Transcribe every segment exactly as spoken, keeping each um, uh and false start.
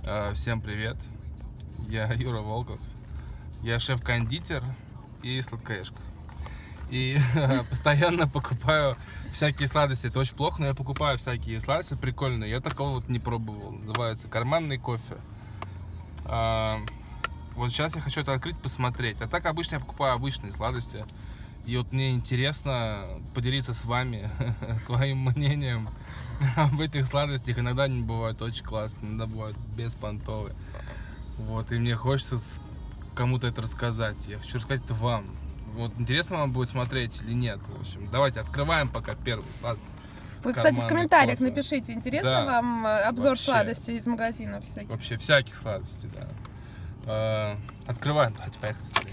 Всем привет, я Юра Волков, я шеф-кондитер и сладкоежка. И постоянно покупаю всякие сладости. Это очень плохо, но я покупаю всякие сладости прикольные. Я такого вот не пробовал. Называется карманный кофе. Вот сейчас я хочу это открыть, посмотреть. А так обычно я покупаю обычные сладости. И вот мне интересно поделиться с вами своим мнением об этих сладостях. Иногда они бывают очень классные, иногда бывают беспонтовые. Вот, и мне хочется кому-то это рассказать. Я хочу рассказать это вам. Вот, интересно вам будет смотреть или нет. В общем, давайте открываем пока первый сладость. Вы, кстати, в комментариях кофе. напишите, интересно Да, вам обзор вообще, сладостей из магазинов всяких. Вообще всяких сладостей, да. А, открываем, давайте поехали скорее.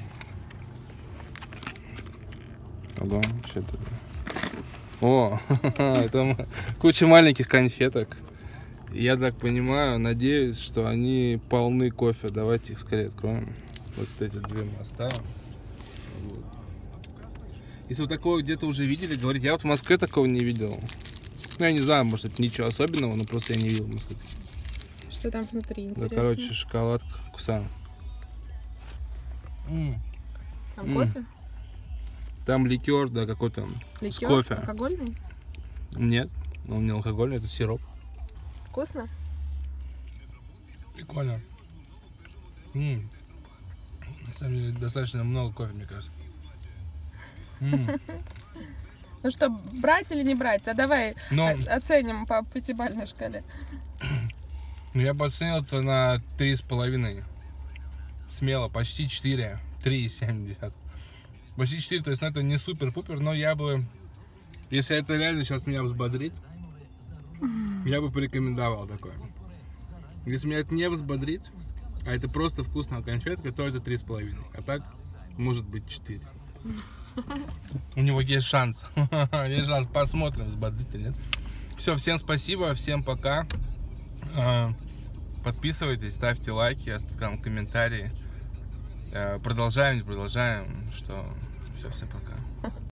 Ого, что это? О, это куча маленьких конфеток. Я так понимаю, надеюсь, что они полны кофе. Давайте их скорее откроем. Вот эти две мы оставим. Вот. Если вы такого где-то уже видели, говорите, я вот в Москве такого не видел. Ну, я не знаю, может, это ничего особенного, но просто я не видел в Москве. Что там внутри, интересно? Да, короче, шоколадка, кусаем. Там М. кофе? Там ликер, да, какой-то с кофе. Алкогольный? Нет, он не алкогольный, это сироп. Вкусно? Прикольно. М-м. На самом деле, достаточно много кофе, мне кажется. М-м. Ну что, брать или не брать? А давай Но... оценим по пятибалльной шкале. Ну, я бы оценил это на три с половиной. Смело, почти четыре. три и семь десятых. Почти четыре, то есть ну, это не супер-пупер, но я бы, если это реально сейчас меня взбодрит, я бы порекомендовал такое. Если меня это не взбодрит, а это просто вкусная конфетка, то это три с половиной. А так, может быть, четыре. У него есть шанс. Есть шанс, посмотрим, взбодрит или нет. Все, всем спасибо, всем пока. Подписывайтесь, ставьте лайки, оставьте там комментарии. Продолжаем, продолжаем, что все, всем пока.